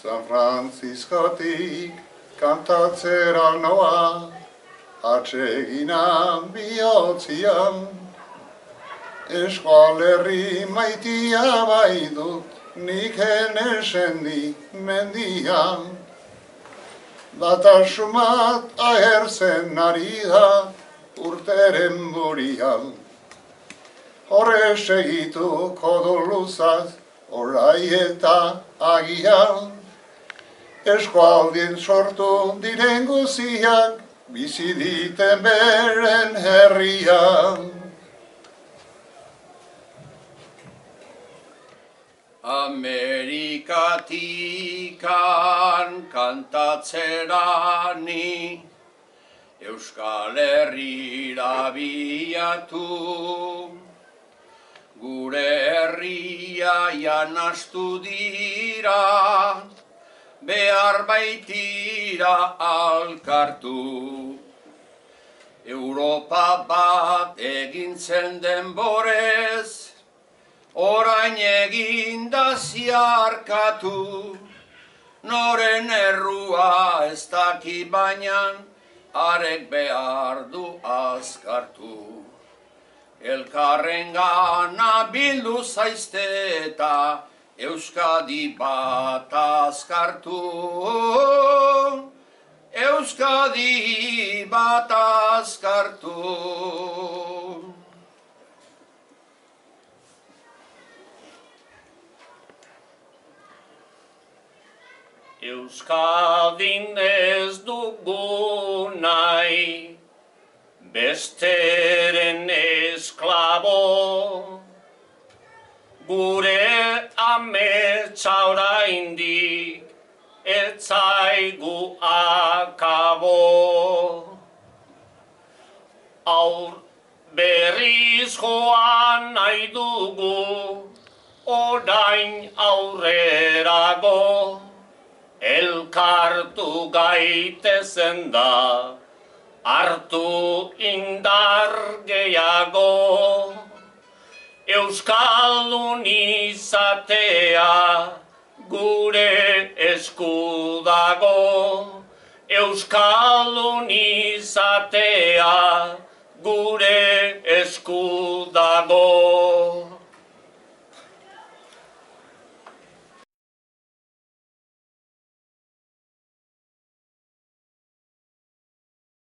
San Franciscotik kantatzera noa, atseginan bihotzian, eskualerri maitia bai dut, nik enesendi mendian. Batasumat ahertzen ari da urteren burian. Horre segituko du luzaz, orai eta agian. Eskualdien sortu diren guziak, bizi diten beren herrian. Amerikatikan kantatzera ni Euskal Herrira biatu. Gure herria janastu dira, behar baitira alkartu. Europa bat egin zen denborez, orain egin da ziarkatu. Noren errua ez daki bainan, arek behar du azkartu. Elkarren gana bildu zaizte eta Euskadi bat azkartu. Euskadi bat azkartu. Euskadin ez dugu nahi, besteren esklabo, gure ametsa oraindik ez zaigu akabo. Aur berriz joan nahi dugu, orain aurrerago, elkartu gaitezen da, hartu indar gehiago. Euskaldun izatea gure esku dago. Euskaldun izatea gure esku dago.